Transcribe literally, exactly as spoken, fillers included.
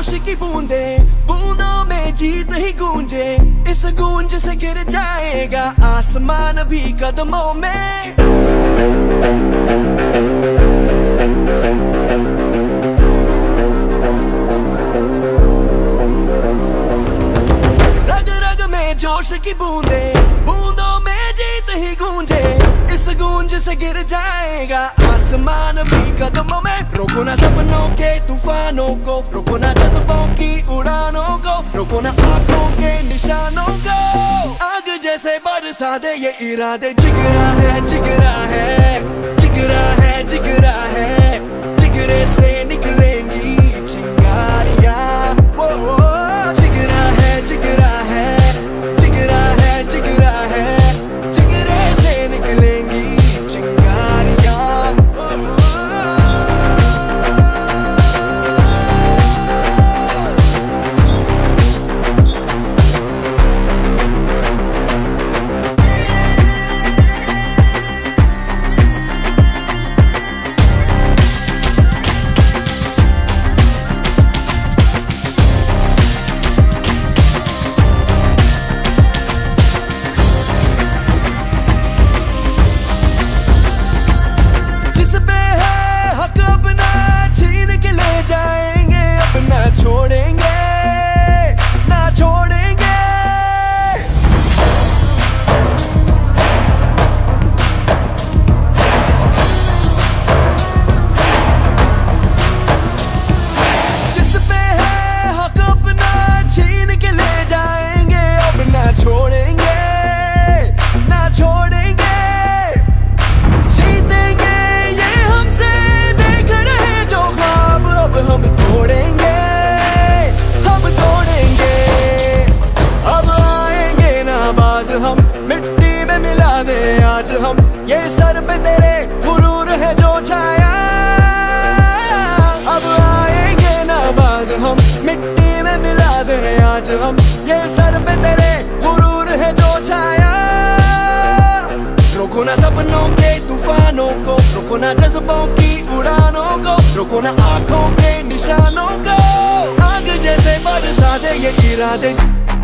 जोश की बूंदे, बूंदों में जीत ही गूंजे। इस गूंज से गिर जाएगा आसमान भी कदमों में। रग रग में जोश की बूंदे, बूंदों में जीत ही गूंजे। इस गूंज से गिर जाएगा आसमान भी कदमों में। रोको ना सपनों के तूफानों को, रोको ना जज्बों की उड़ानों को, रोको ना आंखों के निशानों को। आग जैसे बरसा दे ये इरादे। जिगरा है जिगरा है जिगरा है जिगरा है, जिगरे से निकलेंगी चिंगारियां। वो जिगरा है जिगरा है जिगरा है जिगरा है, जिगरे से निकलेंगी चिंगारियां। आज हम ये सर पे तेरे गुरूर है जो छाया। अब आएंगे नाबाज हम, मिट्टी में मिला दे आज हम ये सर पे तेरे गुरूर है जो छाया। रोको ना सपनों के तूफानों को, रोको ना जज्बों की उड़ानों को, रोको ना आंखों के निशानों को। आग जैसे बरसा दे ये इरादे।